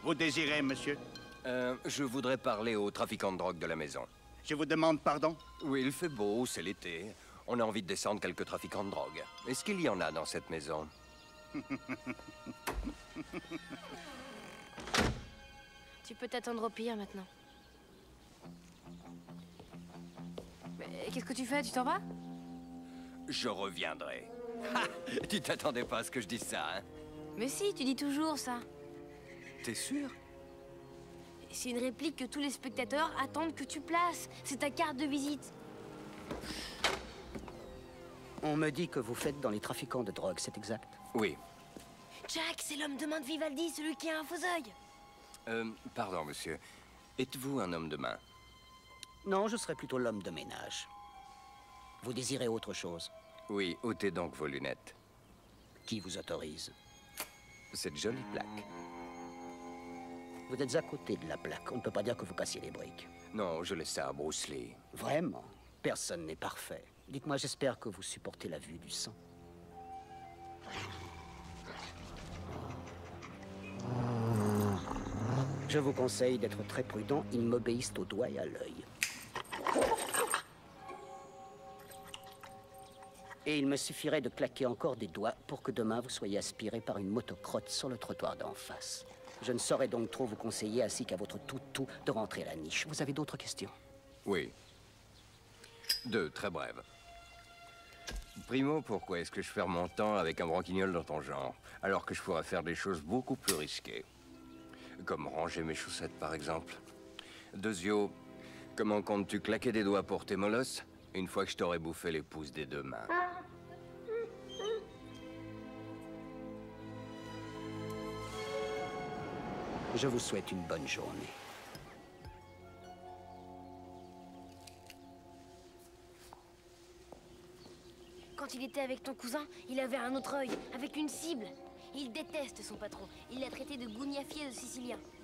Vous désirez, monsieur? Je voudrais parler au trafiquant de drogue de la maison. Je vous demande pardon? Oui, il fait beau, c'est l'été. On a envie de descendre quelques trafiquants de drogue. Est-ce qu'il y en a dans cette maison? Tu peux t'attendre au pire maintenant. Mais qu'est-ce que tu fais? Tu t'en vas? Je reviendrai. Ha! Tu t'attendais pas à ce que je dise ça, hein? Mais si, tu dis toujours ça. T'es sûr? C'est une réplique que tous les spectateurs attendent que tu places. C'est ta carte de visite. On me dit que vous faites dans les trafiquants de drogue, c'est exact? Oui. Jack, c'est l'homme de main de Vivaldi, celui qui a un faux œil. Pardon, monsieur. Êtes-vous un homme de main? Non, je serais plutôt l'homme de ménage. Vous désirez autre chose? Oui, ôtez donc vos lunettes. Qui vous autorise? Cette jolie plaque. Vous êtes à côté de la plaque. On ne peut pas dire que vous cassiez les briques. Non, je laisse ça à Bruce Lee. Vraiment? Personne n'est parfait. Dites-moi, j'espère que vous supportez la vue du sang. Je vous conseille d'être très prudent. Ils m'obéissent au doigt et à l'œil. Et il me suffirait de claquer encore des doigts pour que demain vous soyez aspiré par une motocrotte sur le trottoir d'en face. Je ne saurais donc trop vous conseiller, ainsi qu'à votre toutou, de rentrer à la niche. Vous avez d'autres questions? Oui. Deux, très brèves. Primo, pourquoi est-ce que je perds mon temps avec un branquignol dans ton genre, alors que je pourrais faire des choses beaucoup plus risquées? Comme ranger mes chaussettes, par exemple. Deuxio, comment comptes-tu claquer des doigts pour tes molosses, une fois que je t'aurai bouffé les pouces des deux mains? Je vous souhaite une bonne journée. Quand il était avec ton cousin, il avait un autre œil, avec une cible. Il déteste son patron. Il l'a traité de gougnafier de Sicilien.